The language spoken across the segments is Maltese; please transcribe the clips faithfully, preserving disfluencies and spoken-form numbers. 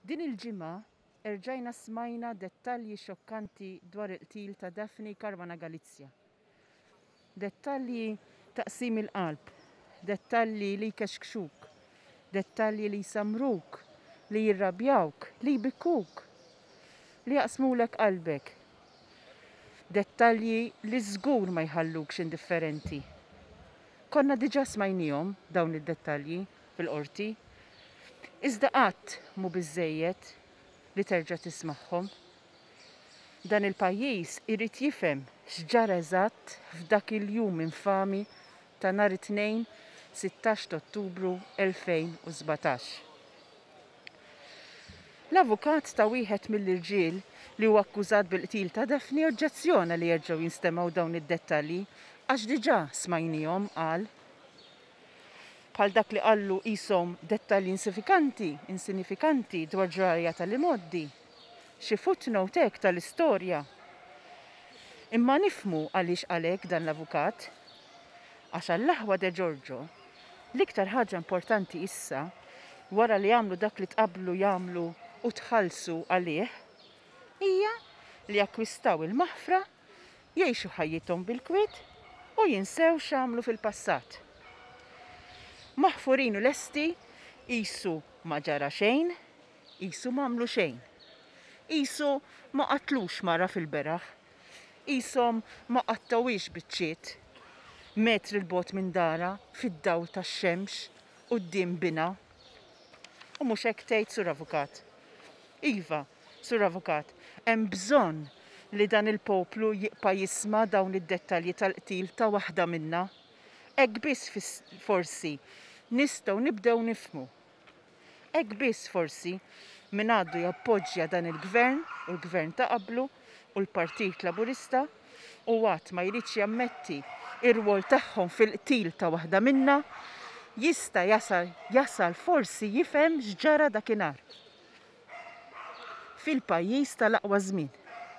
Din il-ġimgħa erġajna smajna dettalji xokkanti dwar il-qtil ta' Daphne Caruana Galizia. Dettalji taqsim il-qalb, dettalji li jkexkxuk, dettalji li jsamruk, li jirrabjawk, li jbikkuk, li jaqsmulek qalbek. Dettalji li żgur ma jħallukx indifferenti. Konna diġà smajnihom dawn id-dettalji fil-qorti, iżda qatt mhu biżżejjed li terġa' tismagħhom. Dan il-pajjiż irid jifhem x'ġara eżatt f'dak il-jum infami ta' nhar it-tnejn sittax ta' Ottubru elfejn u sbatax. L-avukat ta' wieħed mill-irġiel li huwa akkużat bil-qtil ta' Daphne oġġezzjona li jerġgħu jinstemaw dawn id-dettalji għax diġà smajnihom qal bħal dak li qallu qishom dettalji insinifikanti, insinifikanti dwar ġrarja tal-imoddi, xi footnote hekk tal-istorja. Imma nifhmu għaliex għalhekk dan l-avukat, għax għall-aħwa de Giorgio l-iktar ħaġa importanti issa wara li jagħmlu dak li tqabblu jagħmlu u tħallsu għalih hija li jakkwistaw il-maħfra, jgħixu ħajjithom bil-kwiet u jinsew x'għamlu fil-passat. Maħfurin u lesti qisu ma ġara xejn, qisu m'għamlu xejn. Qisu ma qatlux mara fil-beraħ, qishom ma qattawix biċċiet metri l-bogħod minn dara fid-dawl tax-xemx quddiem bina. U mhux hekk tgħid, Sur Avukat. Iva, Sur Avukat, hemm bżonn li dan il-poplu jibqa' jisma' dawn id-dettalji tal-qtil ta' waħda minnha. Hekk biss forsi nistgħu nibdew nifhmu. Hekk biss forsi min għaddu jappoġġja dan il-gvern u l-gvern ta' qablu u l-Partit Laburista u għad ma jridx jammetti ir-rwol tagħhom fil-qtil ta' waħda minnha jista' jasal jasal forsi jifhem x'ġara dakinhar fil-pajjiż tal-aqwa żmien.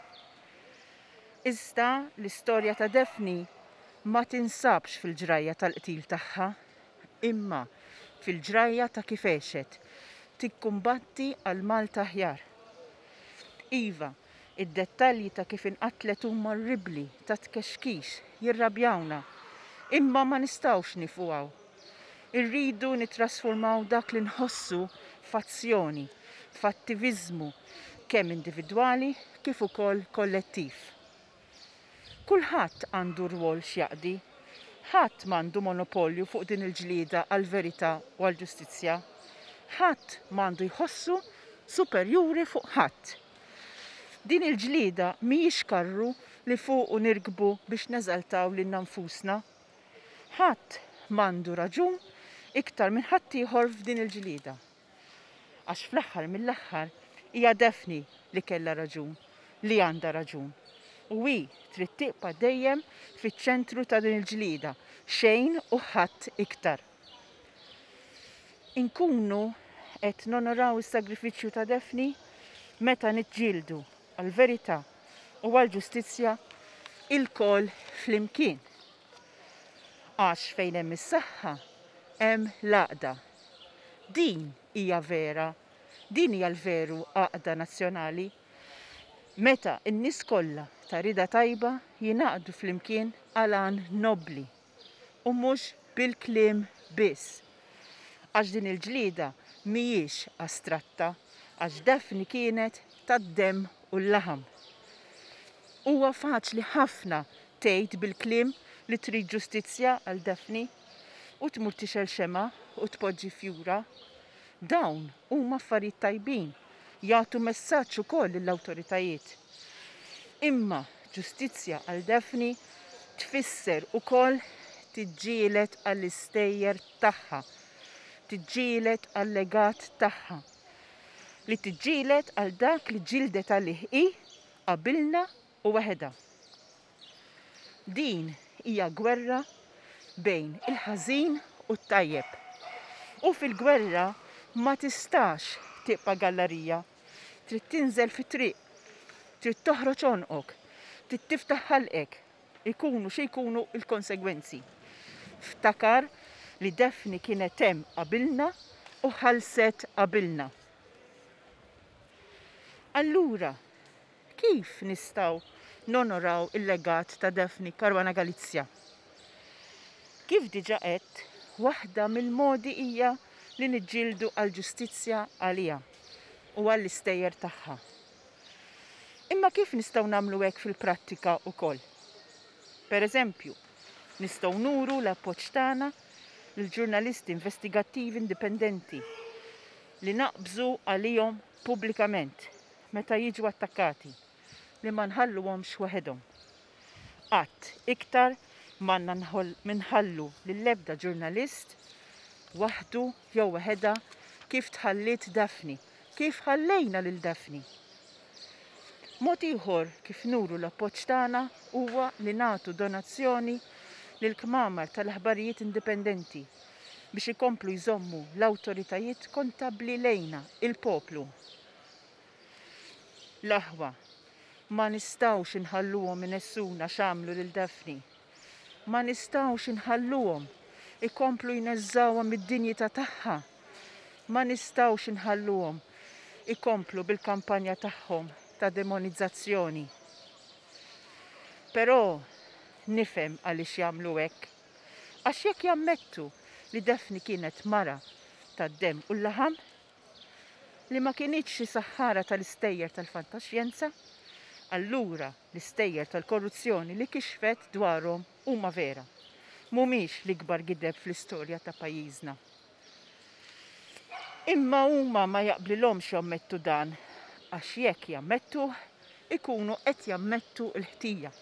Iżda l-istorja ta' Daphne ma tinsabx fil-ġrajja tal-qtil tagħha, imma fil-ġrajja ta' kif għexet tikkumbatti għal Malta aħjar. Iva, id-dettalji ta' kif inqatlet huma orribbli ta' tkexkix jirrabjawna, imma ma nistgħux nifugħu. Irridu nittrasformaw dak li nħossu f'azzjoni, f'attiviżmu kemm individwali kif ukoll kollettiv. Kulħadd għandu rwol x'jaqdi, ħadd m'għandu monopolju fuq din il-ġlieda għall-verità u għall-ġustizzja. Ħadd m'għandu jħossu superjuri fuq ħadd. Din il-ġlieda mhijiex karru li fuqu nirkbu biex neżaltaw lil nfusna. Ħadd m'għandu raġun iktar minn ħadd ieħor f'din il-ġlieda. Għax fl-aħħar mill-aħħar hija Daphne li kellha raġun, li għandha raġun. U hi trid tibqa' dejjem fiċ-ċentru ta' din il-ġlieda, xejn u ħadd iktar. Inkunu qed nonoraw is-sagrifiċċju ta' Daphne meta niġġieldu għall-verità u għall-ġustizzja il-koll flimkien. Għax fejn hemm is-saħħa hemm l-għaqda. Din hija vera, din hija l-veru għaqda nazzjonali. Meta n-nies kollha ta' rida tajba jingħaqdu flimkien għal għan nobbli u mhux bil-kliem biss. Għax din il-ġlieda mhijiex astratta, għax Daphne kienet tad-demm u l-laħam. Huwa faċli ħafna tgħid bil-kliem li trid ġustizzja għal Daphne u tmur tixel xema u tpoġġi fjura. Dawn huma affarijiet tajbin, jagħtu messaġġ ukoll lill-awtoritajiet. Imma ġustizzja għal Daphne tfisser ukoll tiġġieled għall-istejjer tagħha, tiġġieled għal-legat tagħha, li tiġġieled għal dak li ġildet għalih hi qabilna u waħedha. Din hija gwerra bejn il-ħażin u t-tajjeb. U fil-gwerra ma tistax tibqa' gallerija, trid tinżel fit-triq, trid toħroġ għonqok, trid tiftaħ ħalqek, ikunu xi jkunu l-konsegwenzi. Ftakar li Daphne kienet hemm qabilna u ħalset qabilna. Allura, kif nistgħu nonoraw il-legat ta' Daphne Caruana Galizia? Kif diġà qed, waħda mill-modi hija li niġġieldu għall-ġustizzja għaliha u għall-istejjer tagħha. Imma kif nistgħu nagħmlu hekk fil-prattika wkoll? Pereżempju, nistgħu nuru l-appoġġ tagħna lill-ġurnalisti investigattivi indipendenti li naqbżu għalihom pubblikament meta jiġu attakkati li ma nħalluhomx waħedhom. Qatt iktar m'għandna minħallu lill-ebda ġurnalist waħdu jew waħedha kif tħallit Daphne, kif ħallejna lil Daphne. Mod ieħor kif nuru l-appoġġ tagħna huwa li nagħtu donazzjoni lil kmamar tal-aħbarijiet indipendenti biex ikomplu jżommu l-awtoritajiet kontabbli lejna, il-poplu. L-aħwa ma nistgħux inħalluhom inessuna x'għamlu lil Daphne. Ma nistgħux inħalluhom ikomplu jneżżawha mid-dinjità tagħha. Ma nistgħux inħalluhom ikomplu bil-kampanja tagħhom ta' demonizzazzjoni. Però nifhem għaliex jagħmlu hekk. Għax jekk jammettu li Daphne kienet mara tad-demm u l-laħam, li ma kienitx xi saħħara tal-istejjer tal-fantaxjenza, allura l-istejjer tal-korruzzjoni li kixfet dwarhom huma vera. Mhumiex l-ikbar gideb fl-istorja ta' pajjiżna. Imma huma ma jaqblilhomx jammettu dan, għax jekk jammettu ikunu qed jammettu l-ħtija.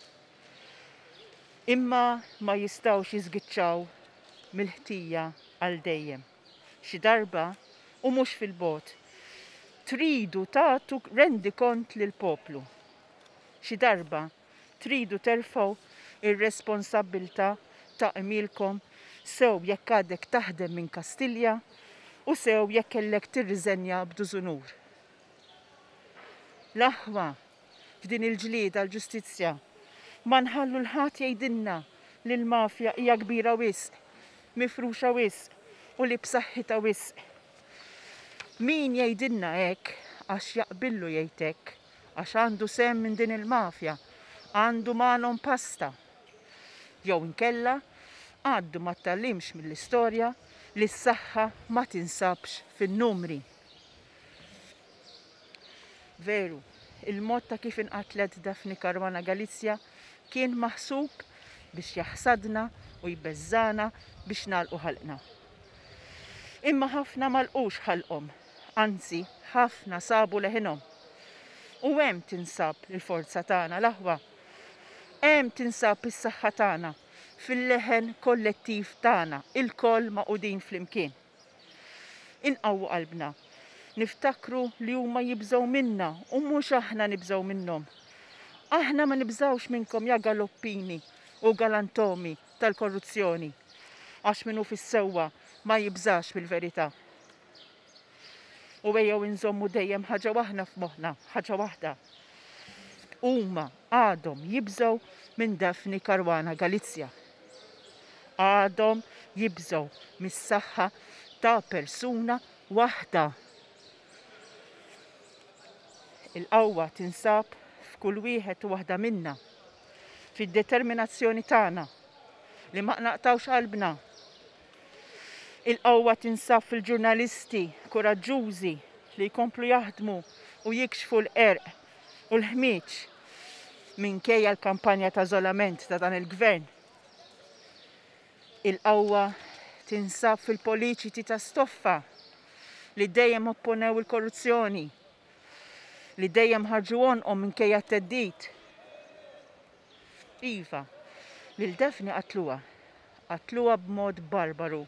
Imma ma jistgħux jiżgiċċaw mill-ħtija għal dejjem. Xi darba u mhux fil-bogħod tridu tagħtu rendikont lill-poplu. Xi darba tridu terfgħu ir-responsabbiltà ta' qmilkom sew jekk għadek taħdem minn Kastilja u sew jekk kellek tirriżenja b'dużunur. L-aħwa f'din il-ġlieda għall-ġustizzja ma nħallu l-ħadd jgħidilna li l-mafja hija kbira wisq, mifruxa wisq u li b'saħħitha wisq. Min jgħidilna hekk għax jaqbillu jgħid hekk, għax għandu sehem minn din il-mafja, għandu magħhom pasta. Jew inkella għaddu ma ttallimx mill-istorja li s-saħħa ma tinsabx fin-numri. Veru, il-mod ta' kif inqatlet Daphne Caruana Galizia kien maħsub biex jaħsadna u jbeżżana biex nagħlqu ħalqna. Imma ħafna ma lqux ħalqhom, anzi ħafna sabu leħinhom. U hemm tinsab il-forza tagħna l-aħwa. Hemm tinsab is-saħħa tagħna fil-leħen kollettiv tagħna, il-koll maqudin flimkien. Inqawwu qalbna, niftakru li huma jibżgħu minna u mhux aħna nibżgħu minnhom. Aħna ma nibżgħux minnkom ja galoppini u galantomi tal-korruzzjoni, għax minnu fis-sewwa ma jibżax bil-verità. U ejjew inżommu dejjem ħaġa waħda f'moħħna, ħaġa waħda. Huma għadhom jibżgħu minn Daphne Caruana Galizia. Għadhom jibżgħu mis-saħħa ta' persuna waħda. Il-qawwa tinsab f'kull wieħed u waħda minna, fid-determinazzjoni tagħna li ma naqtawx qalbna. Il-qawwa tinsab fil-ġurnalisti kuraġġużi li jkomplu jaħdmu u jikxfu l-qerq u l-ħmieġ minkejja l-kampanja ta' żolament ta' dan il-gvern. Il-qawwa tinsab fil-politiċi ta' stoffa li dejjem opponew il-korruzzjoni, li dejjem ħarġu għonqhom minkejja t-teddid. Iva, lil Daphne qatluha, qatluha b'mod barbaru.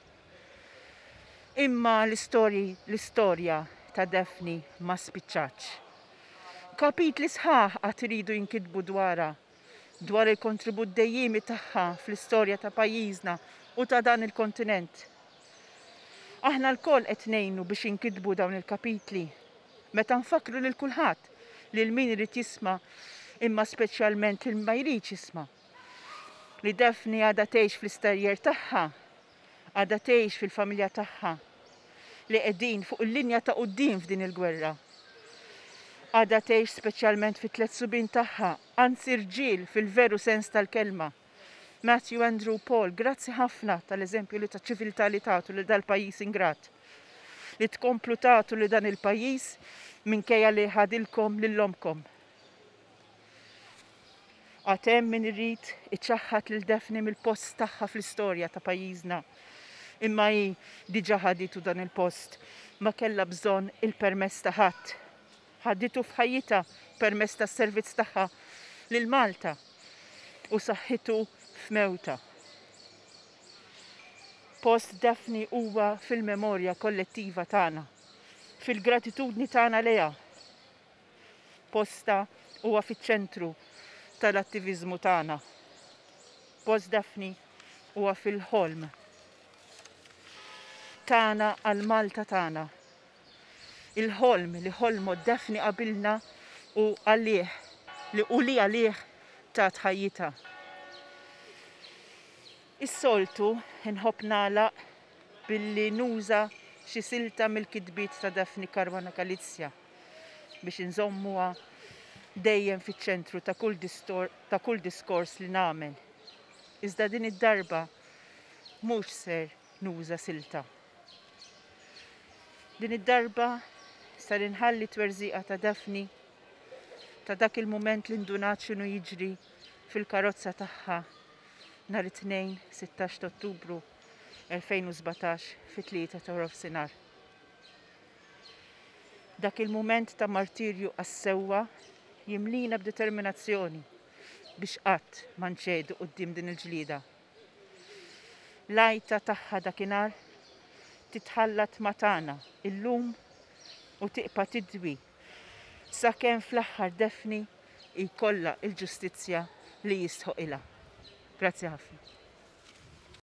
Imma l-istorja ta' Daphne ma spiċċatx. Kapitli sħaħ qatt iridu jinkitbu dwarha, dwar il-kontribut dejjimi tagħha fl-istorja ta' pajjiżna u ta' dan il-kontinent. Aħna lkoll qed ngħinu biex jinkitbu dawn il-kapitli. Meta nfakru lil kulħadd lil min irid jisma' imma speċjalment lil ma jridx jisma'. Li Daphne għadha tgħix fl-istarjer tagħha, għadha tgħix fil-familja tagħha li qegħdin fuq il-linja ta' quddiem f'din il-gwerra. għadha tgħix speċjalment fit-tliet subien tagħha, anzi rġiel fil-veru sens tal-kelma. Matthew Andrew Paul, grazzi ħafna tal-eżempju li ta' ċiviltà li tagħtu li dal-pajjiż ingrat. Li tkomplu tagħtu li dan il-pajjiż minkejja li ħadilkom lil-omkom. Għad hemm min irid iċaħħad lil Daphne mill-post tagħha fl-istorja ta' pajjiżna. Imma hi diġà ħaditu dan il-post, ma kellha bżonn il-permess ta' ħadd. Ħadditu f'ħajjitha permess tas-servizz tagħha lil Malta u saħħitu f'mewta. Post Daphne huwa fil-memorja kollettiva tagħna, fil-gratitudni tagħna leha. Posta huwa fiċ-ċentru tal-attiviżmu tagħna. Post Daphne huwa fil-ħolm tagħna għal Malta tagħna. Il-ħolm li ħolmu Daphne qabilna u għalih li u li għalih ta' tħajjita. Is-soltu inħobb nagħlaq billi nuża xi silta mill-kitbiet ta' Daphne Caruana Galizia biex inżommuha dejjem fiċ-ċentru ta' kull ta' kull diskors li nagħmel. Iżda din id-darba mhux ser nuża silta. Din id-darba sar inħalli twerżiqa ta' Daphne ta' dak il-mument li ndunat x'inhu jiġri fil-karozza tagħha nhar it-tnejn sittax ta' Ottubru elfejn u sbatax fit-tlieta ta' nofsinhar. Dak il-mument ta' martirju għas-sewwa jimlina b'determinazzjoni biex qatt ma nċedu quddiem din il-ġlieda. L-għajta tagħha dakinhar titħallat ma' tagħna illum u tiqpa' tidwi sakemm fl-aħħar Daphne jkollha l-ġustizzja li jistħoq ilha. Grazzi ħafna.